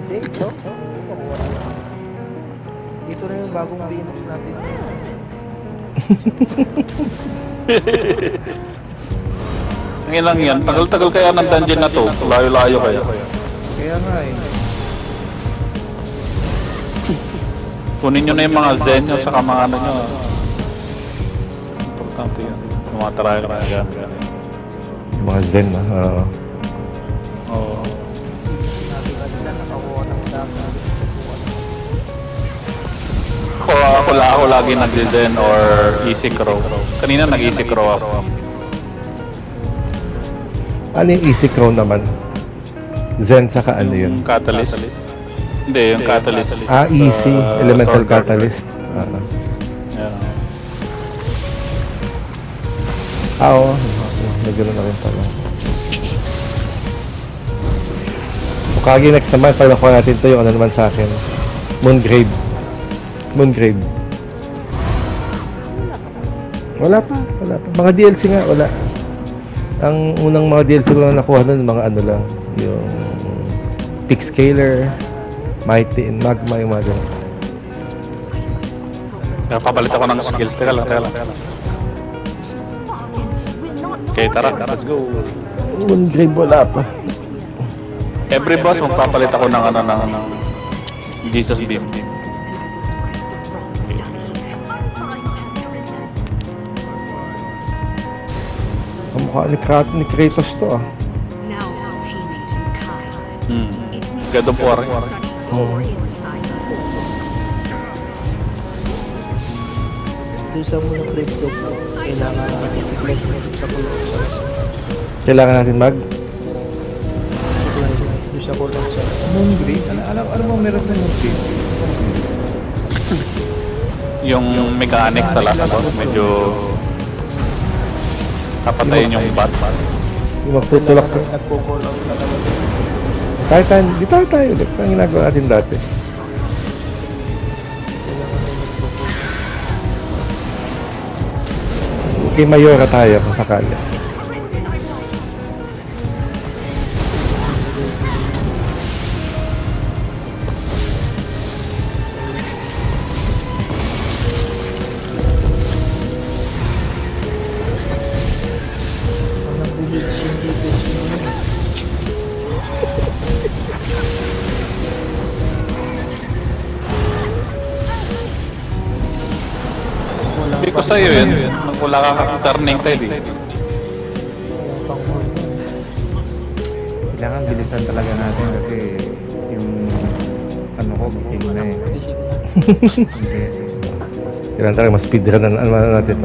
Hindi, ito. Dito na yung bagong Venus natin. Ngayon lang yan, tagal-tagal kaya ng dungeon na to, layo-layo kaya. Kaya nga eh. Kunin nyo na yung mga zen nyo, saka mga ano nyo. Importante yan, tumatarayan ka na yan. Mga zen na. Oo. Ako lagi nag-zen or easy crow. Kanina nag-easy crow ako. Ano yung easy crow naman? Zen saka ano yun? Catalyst. Hindi, yung catalyst. Easy. Elemental sword catalyst. Yeah. Oo. May gano'n na rin pala. Kagi next naman, pag nakuha natin ito yung ano naman sa akin. Moongrave. Moongrave. Wala pa. Mga DLC nga, wala. Ang unang mga DLC ko lang nakuha nun, mga ano lang. Yung Tick Scaler, Mighty and Magma, yung mga gano'n. Kaya papalit ako ng skill. Teka lang. Okay, tara, let's go. Moongrave wala pa. Every boss, magpapalit ako ng Jesus Beam. Ang mukha ni Kratos to ah. God of War. Isa mo ng crypto po. Kailangan natin i-flex sa Colossus. Kailangan natin Sa Colossus. Moongrave? Alam mo meron na Moongrave? Yung mechanic sa last boss, medyo kapatayin yung bat. yung magtutulak ka. Nagpo-call-out na naman. Di tayo ulit. Ang ginagawa natin dati. Okay, Mayora tayo kung sakali. Sabi ko sa'yo yun, nang wala kang turning tide eh. Kailangan bilisan talaga natin kasi yung ano ko, gising na eh. Kailangan talaga mas speedrun na natin.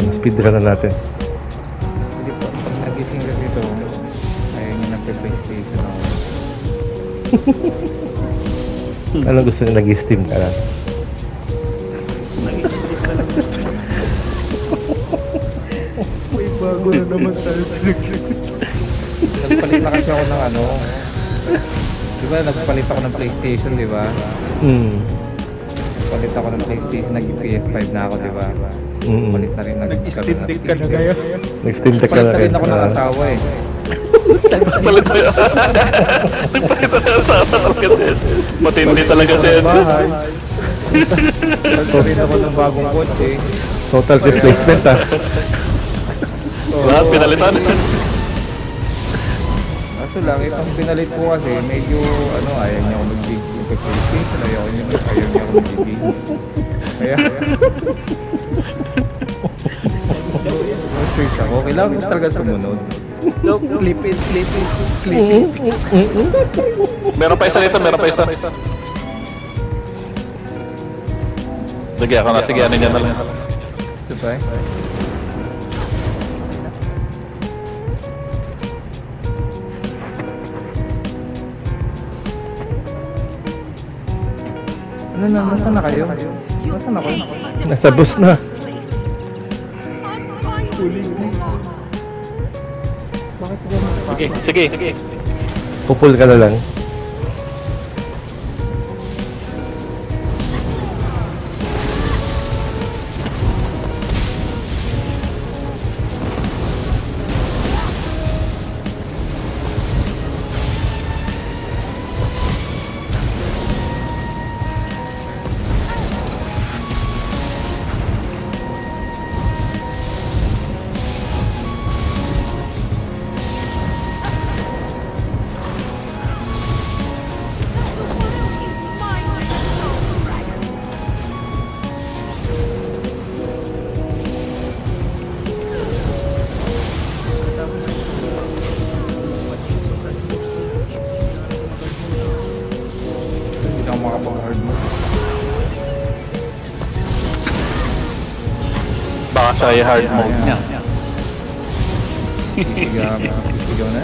Sige po, pag nagising kasi ito, ayaw niya nagpe-PlayStation ako. Anong gusto niya nag-steam ka lang? May bago na naman tayo. Nagpalit na kasi ako ng ano. Diba, nagpalit ako ng PlayStation, di ba? Nagpalit ako ng PlayStation, nag-PS5 na ako, di ba? Palit na rin, Nag-steam deck ka na ngayon. Nag-steam deck ka Palit na na rin. rin ako ng asawa eh. Nagpalit na sa matindi talaga siya. Palit rin ako ng bagong kotse. Total displacement ah. Lahat pinalitan. Kaso lang, itong pinalit ko kasi medyo ano, ayaw niya ako mag-PlayStation, ayaw niya ako mag-game. Kaya choice ako, kailangan ko talaga sumunod. Look, clip it. Meron pa isa dito, Sige, ako na. Sige, ano niya na lang. Sabay? Ano na? Nasaan na kayo? Nasaan ako? Nasa bus na. Sige. Pupul ka na lang. try hard mode niya. Sigaw na.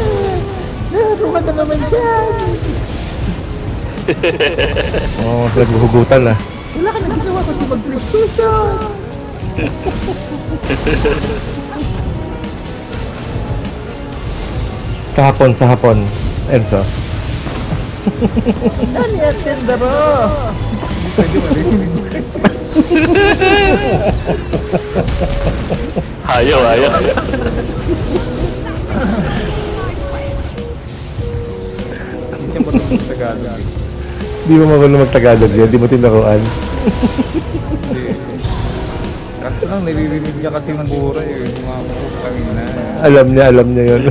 Oo, naghuhugutan na. Sa hapon, Enzo. Pwede marinig. Ayaw. Hindi siya marunong sa Tagalog. Di mo marunong mag-Tagalog yan, di mo tinakuan. Hindi. Kaso lang, nililinig niya kasi ng buray. Sumamukot kami na. Alam niya yun.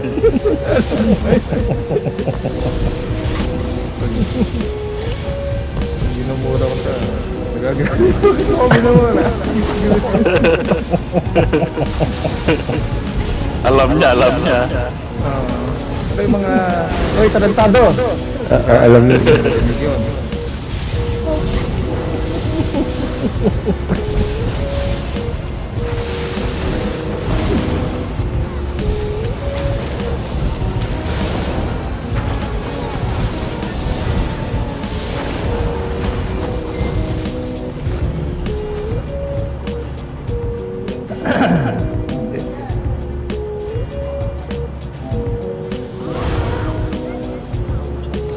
Ginamura ko siya. Nagagawin ko minamura. Alam niya. Ito yung mga... Oy, tarantado! Alam niya. Yun.